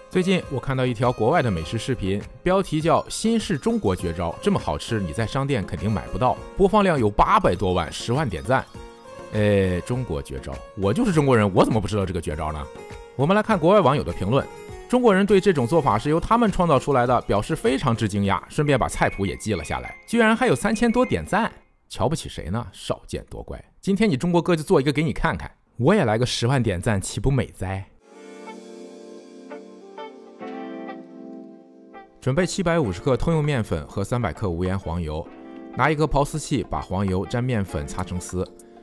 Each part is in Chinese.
最近我看到一条国外的美食视频，标题叫“新式中国绝招”，这么好吃你在商店肯定买不到，播放量有800多万，10万点赞。中国绝招，我就是中国人，我怎么不知道这个绝招呢？我们来看国外网友的评论，中国人对这种做法是由他们创造出来的，表示非常之惊讶，顺便把菜谱也记了下来，居然还有3000多点赞，瞧不起谁呢？少见多怪。今天你中国哥就做一个给你看看，我也来个10万点赞，岂不美哉？准备750克通用面粉和300克无盐黄油，拿一个刨丝器把黄油沾面粉擦成丝，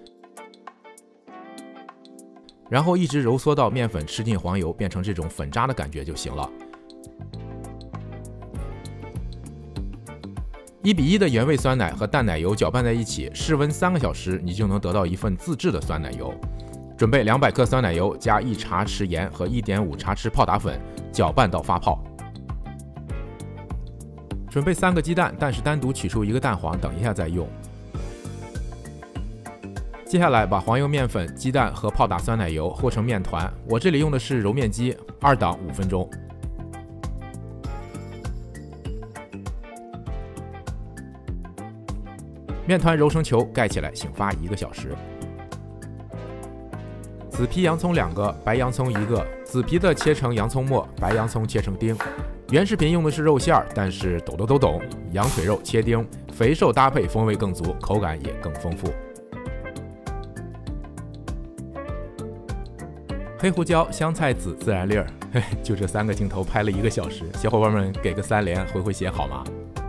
然后一直揉缩到面粉吃进黄油变成这种粉渣的感觉就行了。1:1的原味酸奶和淡奶油搅拌在一起，室温3个小时，你就能得到一份自制的酸奶油。准备200克酸奶油加1茶匙盐和1.5茶匙泡打粉，搅拌到发泡。准备3个鸡蛋，但是单独取出1个蛋黄，等一下再用。接下来把黄油、面粉、鸡蛋和泡打酸奶油和成面团，我这里用的是揉面机，2档5分钟。面团揉成球，盖起来，醒发1个小时。紫皮洋葱2个，白洋葱1个，紫皮的切成洋葱末，白洋葱切成丁。原视频用的是肉馅儿，但是懂的都懂，羊腿肉切丁，肥瘦搭配，风味更足，口感也更丰富。黑胡椒、香菜籽、孜然粒儿，就这3个镜头拍了1个小时，小伙伴们给个3连，回血好吗？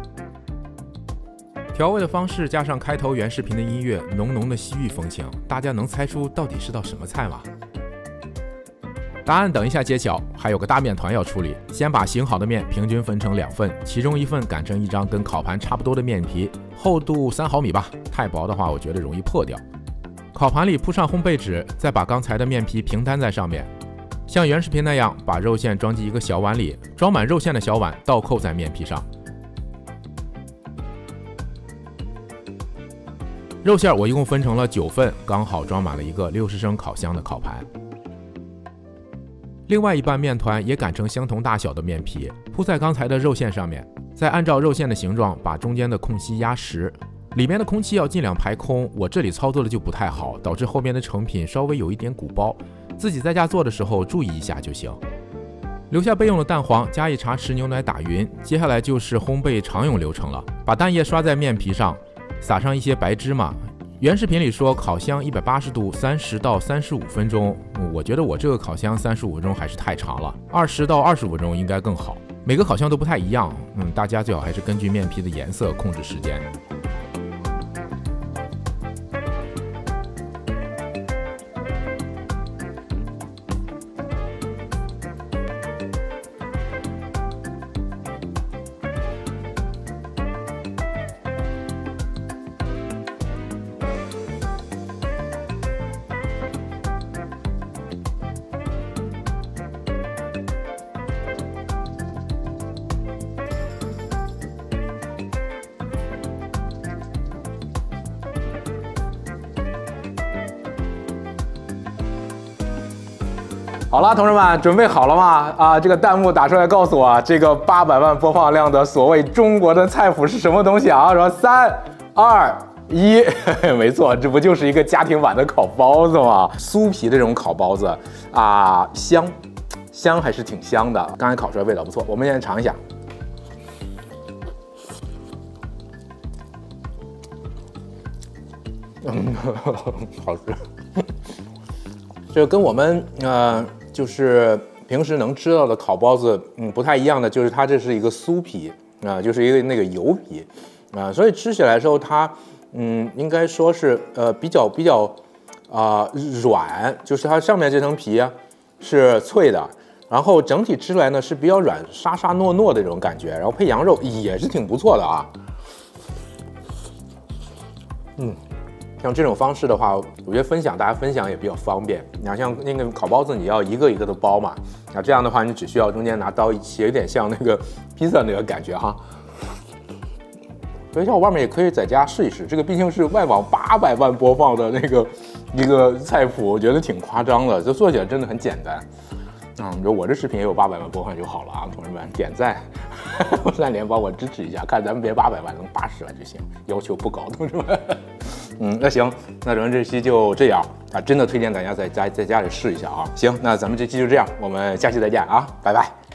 调味的方式加上开头原视频的音乐，浓浓的西域风情，大家能猜出到底是道什么菜吗？答案等一下揭晓，还有个大面团要处理。先把醒好的面平均分成2份，其中1份擀成一张跟烤盘差不多的面皮，厚度3毫米吧，太薄的话我觉得容易破掉。烤盘里铺上烘焙纸，再把刚才的面皮平摊在上面，像原视频那样把肉馅装进一个小碗里，装满肉馅的小碗倒扣在面皮上。肉馅我一共分成了9份，刚好装满了一个60升烤箱的烤盘。另外一半面团也擀成相同大小的面皮，铺在刚才的肉馅上面，再按照肉馅的形状把中间的空隙压实，里面的空气要尽量排空。我这里操作的就不太好，导致后面的成品稍微有一点鼓包，自己在家做的时候注意一下就行。留下备用的蛋黄，加1茶匙牛奶打匀。接下来就是烘焙常用流程了，把蛋液刷在面皮上，撒上一些白芝麻。原视频里说烤箱180度30到35分钟，我觉得我这个烤箱35分钟还是太长了，20到25分钟应该更好。每个烤箱都不太一样，大家最好还是根据面皮的颜色控制时间。 好了，同志们，准备好了吗？这个弹幕打出来告诉我，这个800万播放量的所谓中国的菜谱是什么东西啊？说3、2、1，没错，这不就是一个家庭版的烤包子吗？酥皮的这种烤包子香还是挺香的，刚才烤出来味道不错，我们现在尝一下。好吃。这个跟我们就是平时能吃到的烤包子不太一样的，就是它这是一个酥皮就是一个那个油皮所以吃起来的时候它应该说是比较软，就是它上面这层皮是脆的，然后整体吃出来呢是比较软，沙沙糯糯的这种感觉，然后配羊肉也是挺不错的啊。像这种方式的话，我觉得大家分享也比较方便。你看，像那个烤包子，你要一个一个的包嘛，这样的话，你只需要中间拿刀一切，有点像那个披萨那个感觉哈。所以小伙伴们也可以在家试一试，这个毕竟是外网800万播放的那个一个菜谱，我觉得挺夸张的，这做起来真的很简单。 如果我这视频也有800万播放就好了啊，同志们，点赞，3连帮我支持一下，看咱们别800万，能80万就行，要求不高，同志们。那行，那咱们这期就这样啊，真的推荐大家在家里试一下啊。行，那咱们这期就这样，我们下期再见啊，拜拜。